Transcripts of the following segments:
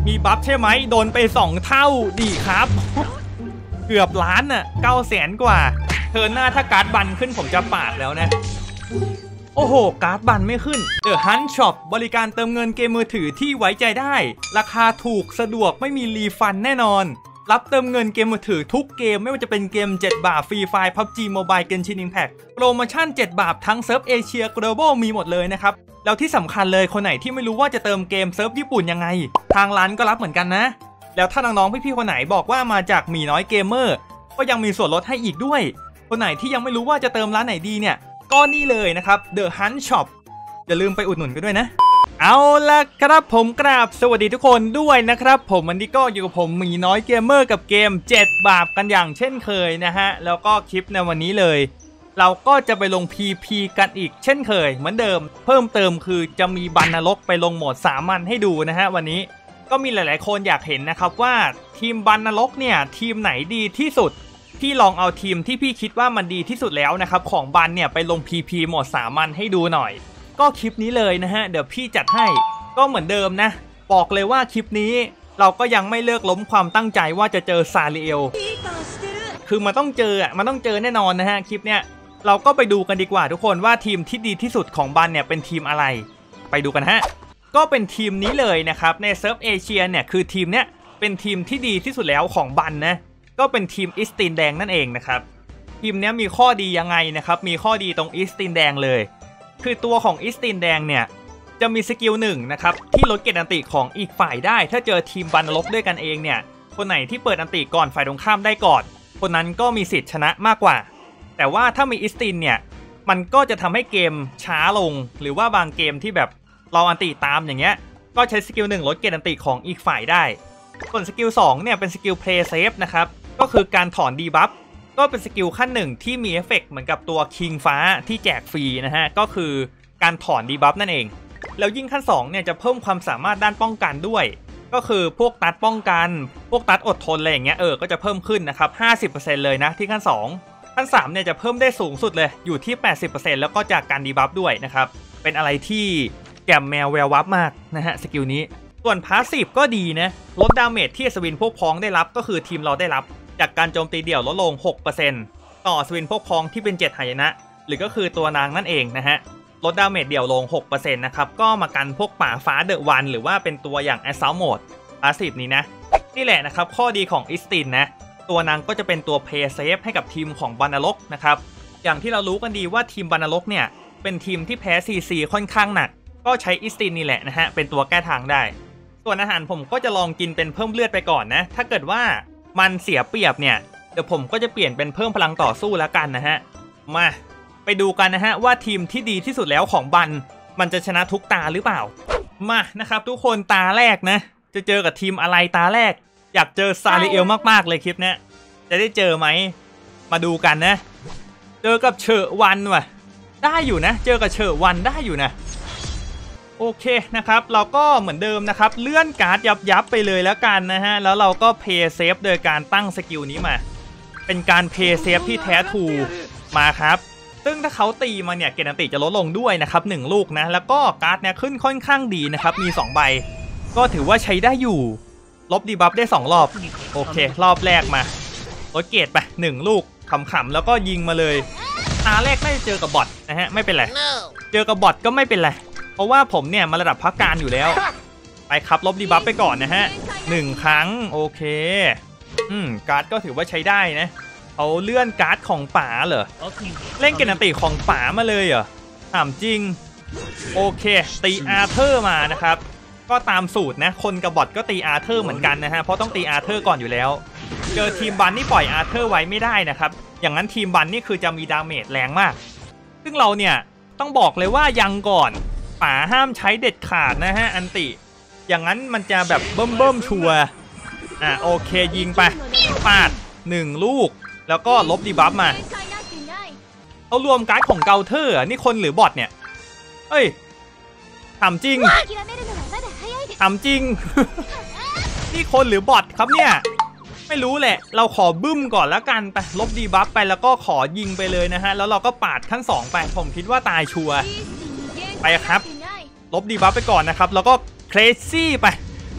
มีบัฟใช่ไหมโดนไป2 เท่าดีครับเกือบล้านน่ะ900,000 กว่าเทิร์นหน้าถ้าการ์ดบันขึ้นผมจะปาดแล้วนะโอ้โหการ์ดบันไม่ขึ้น The Hunt Shop บริการเติมเงินเกมมือถือที่ไว้ใจได้ราคาถูกสะดวกไม่มีรีฟันแน่นอนรับเติมเงินเกมมือถือทุกเกมไม่ว่าจะเป็นเกม7 บาทฟรีไฟล์ PUBG Mobile Genshin Impact โปรโมชั่น7 บาททั้งเซิร์ฟเอเชีย Global มีหมดเลยนะครับแล้วที่สำคัญเลยคนไหนที่ไม่รู้ว่าจะเติมเกมเซิร์ฟญี่ปุ่นยังไงทางร้านก็รับเหมือนกันนะแล้วถ้าน้องๆพี่ๆคนไหนบอกว่ามาจากหมีน้อยเกมเมอร์ก็ยังมีส่วนลดให้อีกด้วยคนไหนที่ยังไม่รู้ว่าจะเติมร้านไหนดีเนี่ยก็นี่เลยนะครับ The Hunt Shop อย่าลืมไปอุดหนุนกันด้วยนะเอาล่ะครับผมกราบสวัสดีทุกคนด้วยนะครับผมวันนี้ก็อยู่กับผมหมีน้อยเกมเมอร์กับเกม7 บาทกันอย่างเช่นเคยนะฮะแล้วก็คลิปในวันนี้เลยเราก็จะไปลง PP กันอีกเช่นเคยเหมือนเดิมเพิ่มเติมคือจะมีบันนรกไปลงโหมดสามัญให้ดูนะฮะวันนี้ก็มีหลายๆคนอยากเห็นนะครับว่าทีมบันนรกเนี่ยทีมไหนดีที่สุดพี่ลองเอาทีมที่พี่คิดว่ามันดีที่สุดแล้วนะครับของบันเนี่ยไปลง PP โหมดสามัญให้ดูหน่อยก็คลิปนี้เลยนะฮะเดี๋ยวพี่จัดให้ก็เหมือนเดิมนะบอกเลยว่าคลิปนี้เราก็ยังไม่เลิกล้มความตั้งใจว่าจะเจอซาริเอลคือมันต้องเจอมันต้องเจอแน่นอนนะฮะคลิปเนี้ยเราก็ไปดูกันดีกว่าทุกคนว่าทีมที่ดีที่สุดของบันเนี่ยเป็นทีมอะไรไปดูกันฮะก็เป็นทีมนี้เลยนะครับในเซิร์ฟเอเชียเนี่ยคือทีมเนี้ยเป็นทีมที่ดีที่สุดแล้วของบันนะก็เป็นทีมอิสตินแดงนั่นเองนะครับทีมนี้มีข้อดียังไงนะครับมีข้อดีตรงอิสตินแดงเลยคือตัวของอิสตินแดงเนี่ยจะมีสกิล1นะครับที่ลดเกตอันติของอีกฝ่ายได้ถ้าเจอทีมบันลบด้วยกันเองเนี่ยคนไหนที่เปิดอันติก่อนฝ่ายตรงข้ามได้ก่อนคนนั้นก็มีสิทธิ์ชนะมากกว่าแต่ว่าถ้ามีอิสตินเนี่ยมันก็จะทำให้เกมช้าลงหรือว่าบางเกมที่แบบเราอันติตามอย่างเงี้ยก็ใช้สกิล1ลดเกตอันติของอีกฝ่ายได้ส่วนสกิล2เนี่ยเป็นสกิลเพลย์เซฟนะครับก็คือการถอนดีบัฟก็เป็นสกิลขั้น1ที่มีเอฟเฟกต์เหมือนกับตัวคิงฟ้าที่แจกฟรีนะฮะก็คือการถอนดีบัฟนั่นเองแล้วยิ่งขั้น2เนี่ยจะเพิ่มความสามารถด้านป้องกันด้วยก็คือพวกตัดป้องกันพวกตัดอดทนอะไรอย่างเงี้ยก็จะเพิ่มขึ้นนะครับ 50% เลยนะที่ขั้น2ขั้น3เนี่ยจะเพิ่มได้สูงสุดเลยอยู่ที่ 80% แล้วก็จากการดีบัฟด้วยนะครับเป็นอะไรที่แกมแมวแวววับมากนะฮะสกิลนี้ส่วนพาสซีฟก็ดีนะลดดาเมจที่สวินพวกพ้องได้รับก็คือทีมเราได้รับจากการโจมตีเดี่ยวลดลง 6% ต่อสวินพวกพ้องที่เป็น7หายนะหรือก็คือตัวนางนั่นเองนะฮะลดดาเมจเดี่ยวลง 6% นะครับก็มากันพวกป่าฟ้าเดอะวันหรือว่าเป็นตัวอย่างแอสซัลโหมดพาสซีฟนี้นะนี่แหละนะครับข้อดีของอิสตินนะตัวนางก็จะเป็นตัวเพย์เซฟให้กับทีมของบันนรกนะครับอย่างที่เรารู้กันดีว่าทีมบันนรกเนี่ยเป็นทีมที่แพ้ CC ค่อนข้างหนักก็ใช้อิสตินนี่แหละนะฮะเป็นตัวแก้ทางได้ส่วนอาหารผมก็จะลองกินเป็นเพิ่มเลือดไปก่อนนะถ้าเกิดว่ามันเสียเปรียบเนี่ยเดี๋ยวผมก็จะเปลี่ยนเป็นเพิ่มพลังต่อสู้แล้วกันนะฮะมาไปดูกันนะฮะว่าทีมที่ดีที่สุดแล้วของบันมันจะชนะทุกตาหรือเปล่ามานะครับทุกคนตาแรกนะจะเจอกับทีมอะไรตาแรกอยากเจอซาริเอลมากๆเลยคลิปนี้จะได้เจอไหมมาดูกันนะเจอกับเฉอวันว่ะได้อยู่นะเจอกับเฉอวันได้อยู่นะโอเคนะครับเราก็เหมือนเดิมนะครับเลื่อนการ์ดยับไปเลยแล้วกันนะฮะแล้วเราก็เพย์เซฟโดยการตั้งสกิลนี้มาเป็นการเพย์เซฟที่แท้ทรูมาครับซึ่งถ้าเขาตีมาเนี่ยเกตอันติจะลดลงด้วยนะครับ1ลูกนะแล้วก็การ์ดเนี่ยขึ้นค่อนข้างดีนะครับมี2ใบก็ถือว่าใช้ได้อยู่ลบดีบัฟได้2รอบโอเครอบแรกมาลดเกตไป1ลูกขำๆแล้วก็ยิงมาเลยตาแรกน่าจะเจอกับบอทนะฮะไม่เป็นไรเจอกับบอทก็ไม่เป็นไรเพราะว่าผมเนี่ยมาระดับพักการอยู่แล้วไปครับลบดีบัฟไปก่อนนะฮะ1ครั้งโอเคการ์ดก็ถือว่าใช้ได้นะเอาเลื่อนการ์ดของป๋าเหรอเล่นเกตอันติของป๋ามาเลยเหรอถามจริงโอเคตีอาร์เธอร์มานะครับก็ตามสูตรนะคนกับบอทก็ตีอาร์เธอร์เหมือนกันนะฮะเพราะต้องตีอาร์เธอร์ก่อนอยู่แล้วเจอทีมบันนี่ปล่อยอาร์เธอร์ไว้ไม่ได้นะครับอย่างนั้นทีมบันนี่คือจะมีดาเมจแรงมากซึ่งเราเนี่ยต้องบอกเลยว่ายังก่อนป๋าห้ามใช้เด็ดขาดนะฮะอันติอย่างนั้นมันจะแบบเบิ่มชัวร์โอเคยิงไปปาด1ลูกแล้วก็ลบดีบัฟมาเอารวมการ์ดของเกาเทอร์นี่คนหรือบอทเนี่ยเอ้ยทำจริงทำจริง นี่คนหรือบอทครับเนี่ยไม่รู้แหละเราขอบึ้มก่อนแล้วกันไปลบดีบัฟไปแล้วก็ขอยิงไปเลยนะฮะแล้วเราก็ปาดขั้น2ไปผมคิดว่าตายชัวร์ไปครับลบดีบัฟไปก่อนนะครับแล้วก็เครซี่ไป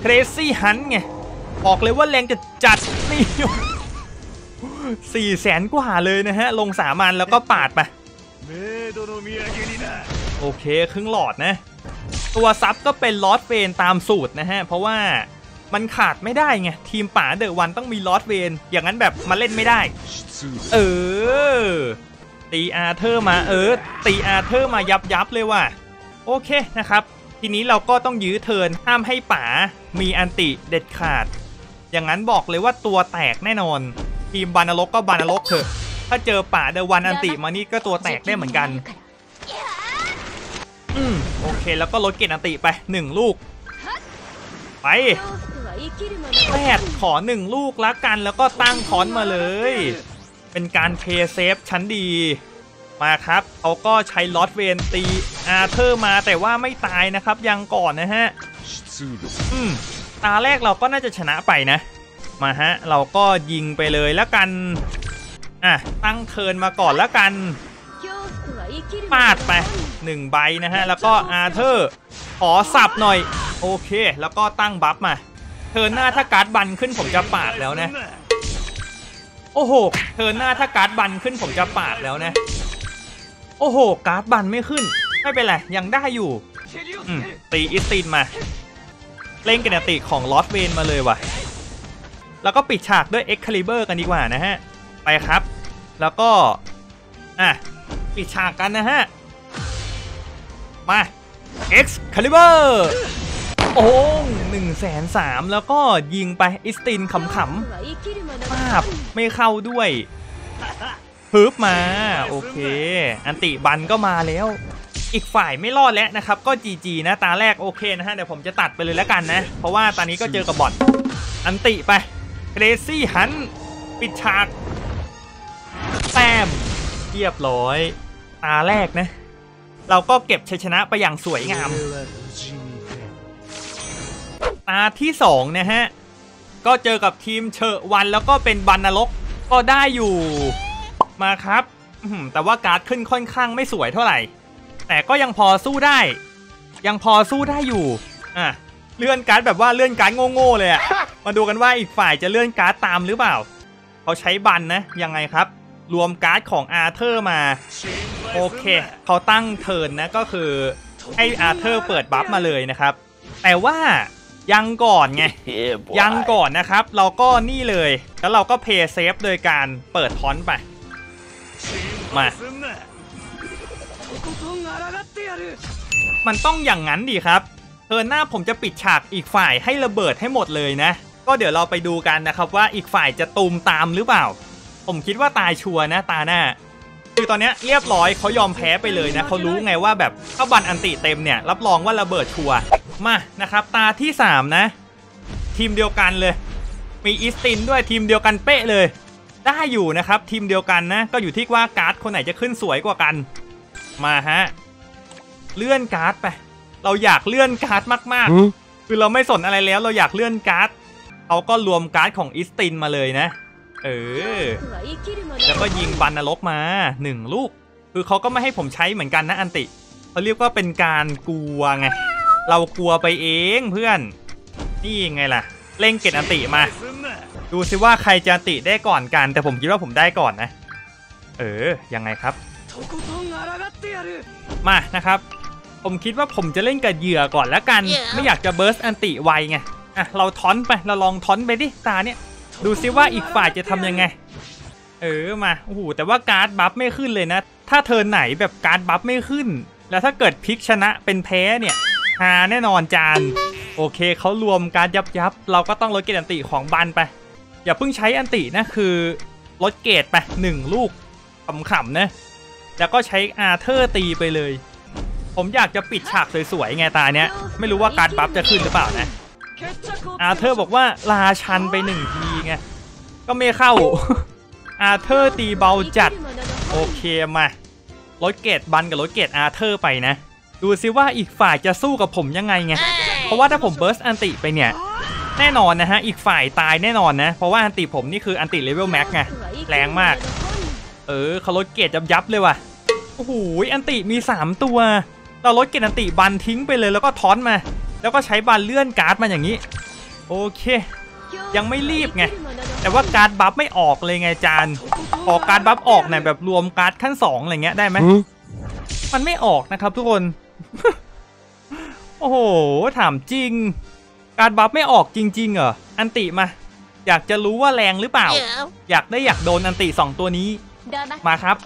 Crazy Hunt ไงบอกเลยว่าแรงจะจัดนี่400,000 กว่าเลยนะฮะลง3 อันแล้วก็ปาดไปโอเคครึ่งหลอดนะตัวซับก็เป็นลอสเวนตามสูตรนะฮะเพราะว่ามันขาดไม่ได้ไงทีมป่าเดอะวันต้องมีลอสเวนอย่างนั้นแบบมาเล่นไม่ได้ตีอาร์เธอร์มาตีอาร์เธอร์มายับเลยว่ะโอเคนะครับทีนี้เราก็ต้องยื้อเทิร์นห้ามให้ป่ามีอันติเด็ดขาดอย่างนั้นบอกเลยว่าตัวแตกแน่นอนทีมบานรกก็บานรกเถอะถ้าเจอป่าเดอะวันอันติมานี่ก็ตัวแตกได้เหมือนกันโอเคแล้วก็ลดเกณฑ์อันติไป1 ลูกไป8ขอ1 ลูกละกันแล้วก็ตั้งคอนมาเลยเป็นการเพย์เซฟชั้นดีมาครับเขาก็ใช้ลอสเวนตีอาร์เธอร์มาแต่ว่าไม่ตายนะครับยังก่อนนะฮะตาแรกเราก็น่าจะชนะไปนะมาฮะเราก็ยิงไปเลยแล้วกันตั้งเทิร์นมาก่อนแล้วกันปาดไป1 ใบนะฮะแล้วก็อาร์เธอร์ขอสับหน่อยโอเคแล้วก็ตั้งบัฟมาเทิร์นหน้าถ้าการ์ดบันขึ้นผมจะปาดแล้วนะโอ้โหเทิร์นหน้าถ้าการ์ดบันขึ้นผมจะปาดแล้วนะโอ้โหการ์ดบันไม่ขึ้นไม่เป็นไรยังได้อยู่ตีอิสตินมาเล่นกันติของลอสเวนมาเลยว่ะแล้วก็ปิดฉากด้วยเอ็กคาลิเบอร์กันดีกว่านะฮะไปครับแล้วก็ปิดฉากกันนะฮะมาเอ็กคาลิเบอร์โอ้130,000แล้วก็ยิงไปอิสตินขำๆป้าบไม่เข้าด้วยฮึบมาโอเคอันติบันก็มาแล้วอีกฝ่ายไม่รอดแล้วนะครับก็ GG นะตาแรกโอเคนะฮะเดี๋ยวผมจะตัดไปเลยแล้วกันนะเพราะว่าตอนนี้ก็เจอกับบอทอันติไปCrazy Huntปิดฉากแต้มเรียบร้อยตาแรกนะเราก็เก็บชัยชนะไปอย่างสวยงามตาที่2นะฮะก็เจอกับทีมเชอร์วันแล้วก็เป็นบันนรกก็ได้อยู่มาครับแต่ว่าการ์ดขึ้นค่อนข้างไม่สวยเท่าไหร่แต่ก็ยังพอสู้ได้อยู่เลื่อนการ์ดแบบว่าเลื่อนการ์ดโง่ๆเลยมาดูกันว่าอีกฝ่ายจะเลื่อนการ์ดตามหรือเปล่าเขาใช้บันนะยังไงครับรวมการ์ดของอาร์เธอร์มาโอเคเขาตั้งเทิร์นนะก็คือให้อาร์เธอร์เปิดบัฟมาเลยนะครับแต่ว่ายังก่อนไงยังก่อนนะครับเราก็นี่เลยแล้วเราก็เพย์เซฟโดยการเปิดทอนไปมามันต้องอย่างนั้นดิครับเทิร์นหน้าผมจะปิดฉากอีกฝ่ายให้ระเบิดให้หมดเลยนะก็เดี๋ยวเราไปดูกันนะครับว่าอีกฝ่ายจะตูมตามหรือเปล่าผมคิดว่าตายชัวร์นะตาหน้าคือตอนนี้เรียบร้อยเขายอมแพ้ไปเลยนะเขารู้ไงว่าแบบถ้าบันอันติเต็มเนี่ยรับรองว่าระเบิดชัวร์มานะครับตาที่3นะทีมเดียวกันเลยมีอิสตินด้วยทีมเดียวกันเป๊ะเลยได้อยู่นะครับทีมเดียวกันนะก็อยู่ที่ว่าการ์ดคนไหนจะขึ้นสวยกว่ากันมาฮะเลื่อนการ์ดไปเราอยากเลื่อนการ์ดมากๆคือเราไม่สนอะไรแล้วเราอยากเลื่อนการ์ดเขาก็รวมการ์ดของอิสตินมาเลยนะแล้วก็ยิงบันนรกมา1 ลูกคือเขาก็ไม่ให้ผมใช้เหมือนกันนะอันติเขาเรียกว่าเป็นการกลัวไงเรากลัวไปเองเพื่อนนี่ไงล่ะเล่งเกตอันติมาดูซิว่าใครจะอันติได้ก่อนกันแต่ผมคิดว่าผมได้ก่อนนะยังไงครับมานะครับผมคิดว่าผมจะเล่นกับเหยื่อก่อนแล้วกันไม่อยากจะเบิร์สอันติไวไงเราทอนไปเราลองทอนไปดิตาเนี่ยดูซิว่าอีกฝ่ายจะทำยังไงมาโอ้โหแต่ว่าการ์ดบัฟไม่ขึ้นเลยนะถ้าเทิร์นไหนแบบการ์ดบัฟไม่ขึ้นแล้วถ้าเกิดพลิกชนะเป็นแพ้เนี่ยหาแน่นอนจานโอเคเขารวมการยับเราก็ต้องลดเกรดอันติของบันไปอย่าเพิ่งใช้อันตินะคือลดเกรดไป1 ลูกขำๆนะแล้วก็ใช้อาร์เธอร์ตีไปเลยผมอยากจะปิดฉากสวยๆไงตาเนี้ยไม่รู้ว่าการ์ดบัฟจะขึ้นหรือเปล่านะอาร์เธอร์บอกว่าราชันไป1 ทีไงก็ไม่เข้าอาร์เธอร์ตีเบาจัดโอเคมาลดเกรดบันกับลดเกรดอาร์เธอร์ไปนะดูซิว่าอีกฝ่ายจะสู้กับผมยังไงไงเพราะว่าถ้าผมเบิร์สอันติไปเนี่ยแน่นอนนะฮะอีกฝ่ายตายแน่นอนนะเพราะว่าอันติผมนี่คืออันติเลเวลแม็กไงแรงมากเขาลดเกรดยับเลยว่ะโอ้โหอันติมี3 ตัวเราลดเกรดอันติบันทิ้งไปเลยแล้วก็ทอนมาแล้วก็ใช้บันเลื่อนการ์ดมาอย่างนี้โอเคยังไม่รีบไงแต่ว่าการ์ดบัฟไม่ออกเลยไงจานขอการ์ดบัฟออกหน่อยแบบรวมการ์ดขั้น2อะไรเงี้ยได้ไหมมันไม่ออกนะครับทุกคน โอ้โหถามจริงการ์ดบัฟไม่ออกจริงๆเหรออันติมาอยากจะรู้ว่าแรงหรือเปล่าอยากโดนอันติ2ตัวนี้มาครับ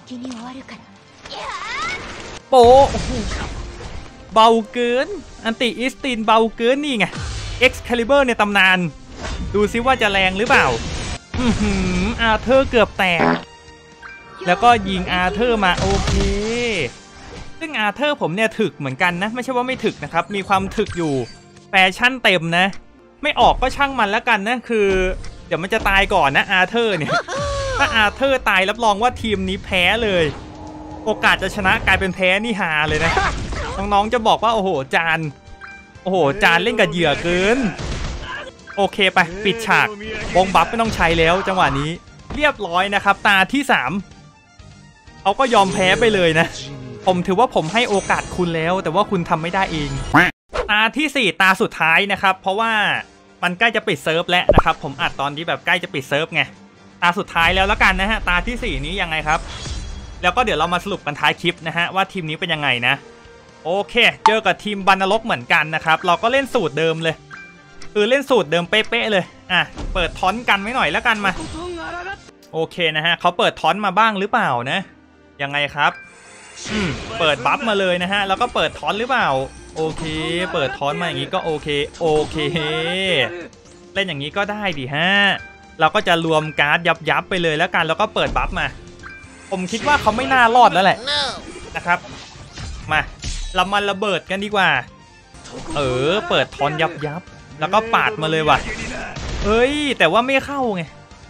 โปเบาเกินอันติอิสตินเบาเกินนี่ไง Excalibur ในตำนานดูซิว่าจะแรงหรือเปล่าอาเธอร์เกือบแตกแล้วก็ยิงอาเธอร์มาโอเคซึ่งอาเธอร์ผมเนี่ยถึกเหมือนกันนะไม่ใช่ว่าไม่ถึกนะครับมีความถึกอยู่แฟชั่นเต็มนะไม่ออกก็ช่างมันแล้วกันนะคือเดี๋ยวมันจะตายก่อนนะอาเธอร์เนี่ยถ้าอาเธอร์ตายรับรองว่าทีมนี้แพ้เลยโอกาสจะชนะกลายเป็นแพ้นี่ฮาเลยนะน้องๆจะบอกว่าโอ้โหจานเล่นกับเหยื่อเกินโอเคไปปิดฉากวงบัฟไม่ต้องใช้แล้วจังหวะนี้เรียบร้อยนะครับตาที่3เขาก็ยอมแพ้ไปเลยนะผมถือว่าผมให้โอกาสคุณแล้วแต่ว่าคุณทำไม่ได้เองตาที่4ตาสุดท้ายนะครับเพราะว่ามันใกล้จะปิดเซิร์ฟแล้วนะครับผมอัดตอนที่แบบใกล้จะปิดเซิร์ฟไงตาสุดท้ายแล้วกันนะฮะตาที่4นี้ยังไงครับแล้วก็เดี๋ยวเรามาสรุปกันท้ายคลิปนะฮะว่าทีมนี้เป็นยังไงนะโอเคเจอกับทีมบรรณรกเหมือนกันนะครับเราก็เล่นสูตรเดิมเลยคือเล่นสูตรเดิมเป๊ะๆเลยเปิดทอนกันไว้หน่อยแล้วกันมาโอเคนะฮะเขาเปิดทอนมาบ้างหรือเปล่านะยังไงครับเปิดบัฟมาเลยนะฮะแล้วก็เปิดทอนหรือเปล่าโอเคเปิดทอนมาอย่างนี้ก็โอเคเล่นอย่างนี้ก็ได้ดิฮะเราก็จะรวมการ์ดยับไปเลยแล้วกันแล้วก็เปิดบัฟมาผมคิดว่าเขาไม่น่ารอดแล้วแหละนะครับมาเรามาระเบิดกันดีกว่าเปิดทอนยับแล้วก็ปาดมาเลยว่ะเฮ้ยแต่ว่าไม่เข้าไง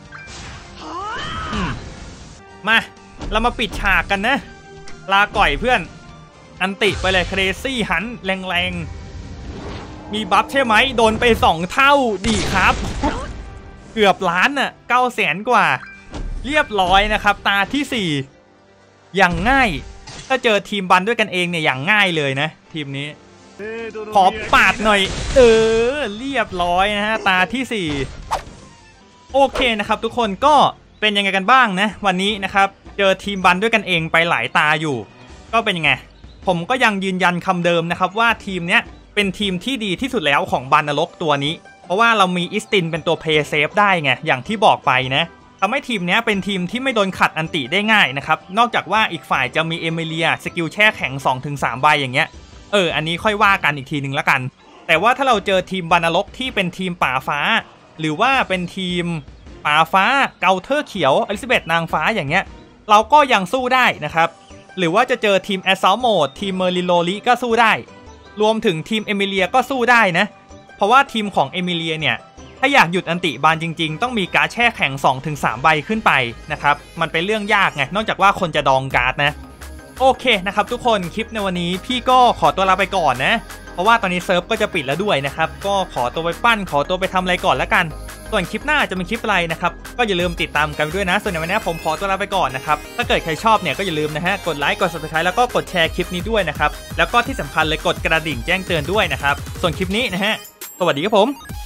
มาเรามาปิดฉากกันนะลาก่อยเพื่อนอันติไปเลยเครซี่หันแรงมีบัฟใช่ไหมโดนไป2เท่าดีครับเกือบล้านน่ะ900,000 กว่าเรียบร้อยนะครับตาที่4อย่างง่ายถ้าเจอทีมบันด้วยกันเองเนี่ยอย่างง่ายเลยนะทีมนี้ขอปาดหน่อยเรียบร้อยนะฮะตาที่4โอเคนะครับทุกคนก็เป็นยังไงกันบ้างนะวันนี้นะครับเจอทีมบันด้วยกันเองไปหลายตาอยู่ก็เป็นยังไงผมก็ยังยืนยันคำเดิมนะครับว่าทีมเนี้ยเป็นทีมที่ดีที่สุดแล้วของบรรณรกตัวนี้เพราะว่าเรามีอิสตินเป็นตัวเพย์เซฟได้ไงอย่างที่บอกไปนะทำให้ทีมนี้เป็นทีมที่ไม่โดนขัดอันติได้ง่ายนะครับนอกจากว่าอีกฝ่ายจะมีเอมิเลียสกิลแช่แข็ง 2-3 ใบอย่างเงี้ยอันนี้ค่อยว่ากันอีกทีนึงแล้วกันแต่ว่าถ้าเราเจอทีมบรรณรกที่เป็นทีมป่าฟ้าหรือว่าเป็นทีมป่าฟ้าเกาเทอร์เขียวอลิซาเบธนางฟ้าอย่างเงี้ยเราก็ยังสู้ได้นะครับหรือว่าจะเจอทีมแอสซัลโหมดทีมเมอริโลลิก็สู้ได้รวมถึงทีมเอมิเลียก็สู้ได้นะเพราะว่าทีมของเอมิเลียเนี่ยถ้าอยากหยุดอันติบานจริงๆต้องมีการ์ดแช่แข็ง 2-3 ใบขึ้นไปนะครับมันเป็นเรื่องยากไงนอกจากว่าคนจะดองการ์ดนะโอเคนะครับทุกคนคลิปในวันนี้พี่ก็ขอตัวลาไปก่อนนะเพราะว่าตอนนี้เซิร์ฟก็จะปิดแล้วด้วยนะครับก็ขอตัวไปปั้นขอตัวไปทำอะไรก่อนแล้วกันส่วนคลิปหน้าจะเป็นคลิปอะไรนะครับก็อย่าลืมติดตามกันด้วยนะส่วนในวันนี้ผมขอตัวลาไปก่อนนะครับถ้าเกิดใครชอบเนี่ยก็อย่าลืมนะฮะกดไลค์กด Subscribe แล้วก็กดแชร์คลิปนี้ด้วยนะครับแล้วก็ที่สำคัญเลยกดกระดิ่งแจ้งเตือนด้วยนะครับส่วนคลิปนี้นะฮะสวัสดีครับผม